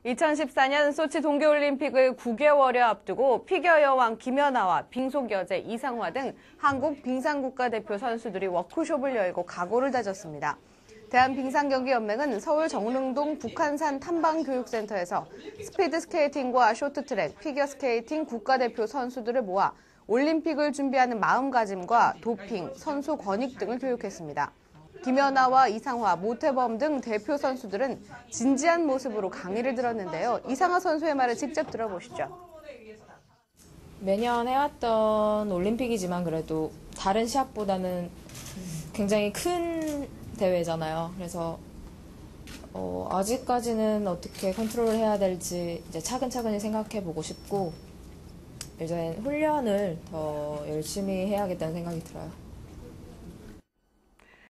2014년 소치 동계올림픽을 9개월여 앞두고 피겨 여왕 김연아와 빙속 여제 이상화 등 한국 빙상국가대표 선수들이 워크숍을 열고 각오를 다졌습니다. 대한빙상경기연맹은 서울 정릉동 북한산 탐방교육센터에서 스피드스케이팅과 쇼트트랙, 피겨스케이팅 국가대표 선수들을 모아 올림픽을 준비하는 마음가짐과 도핑, 선수 권익 등을 교육했습니다. 김연아와 이상화, 모태범 등 대표 선수들은 진지한 모습으로 강의를 들었는데요. 이상화 선수의 말을 직접 들어보시죠. 매년 해왔던 올림픽이지만 그래도 다른 시합보다는 굉장히 큰 대회잖아요. 그래서 아직까지는 어떻게 컨트롤을 해야 될지 이제 차근차근히 생각해 보고 싶고 이제 훈련을 더 열심히 해야겠다는 생각이 들어요.